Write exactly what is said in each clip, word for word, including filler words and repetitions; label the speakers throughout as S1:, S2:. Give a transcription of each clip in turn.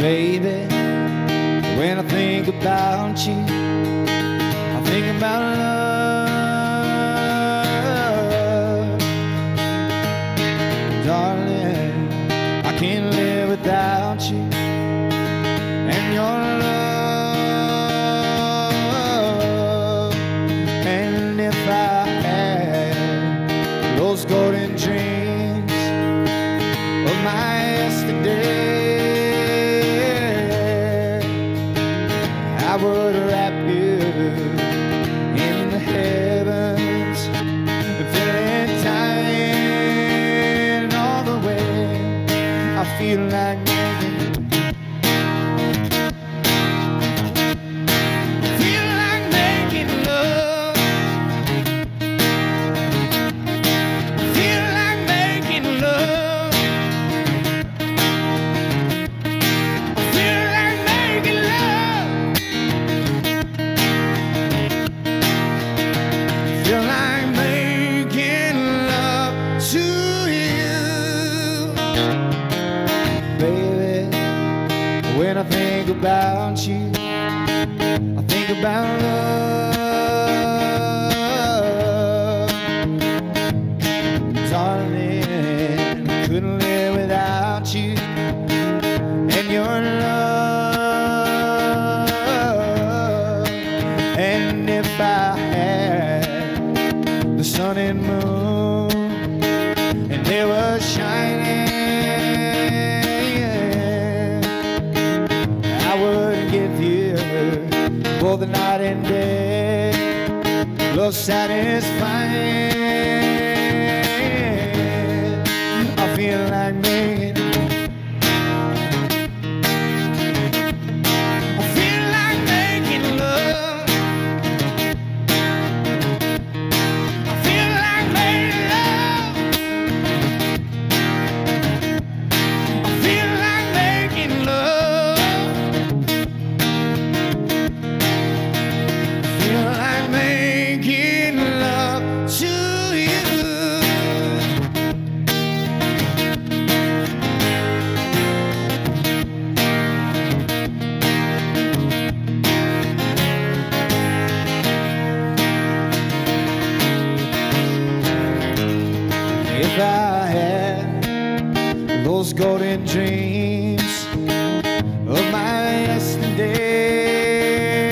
S1: Baby, when I think about you, I think about love. Darling, I can't live without you and your love. And if I had those golden dreams of my yesterday, I would wrap you in the heavens, feeling tired all the way. I feel like making, feel like making love, feel like making love, feel like making love. Feel like making love to you, baby. When I think about you, I think about love. Darling, I couldn't live without you and your love. And if I had the sun and moon and they were shining, I would give you both the night and day, love satisfying. I feel like making, I feel like making love, I feel like making love, I feel like making love, I feel like making love to you. If I had those golden dreams of my yesterday,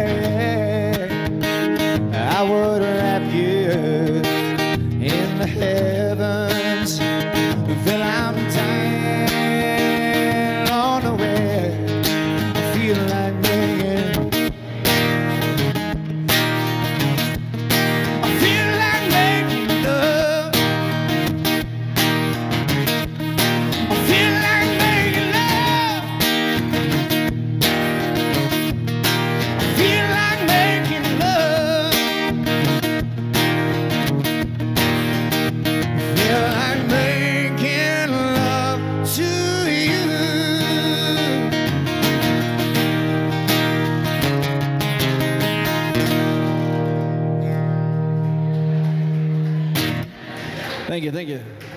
S1: I would wrap you in the heavens. Feel I'm tired on the way. I feel like making, I feel like making love, I feel like making love, I feel like making love, I feel like making love to you. Thank you, thank you.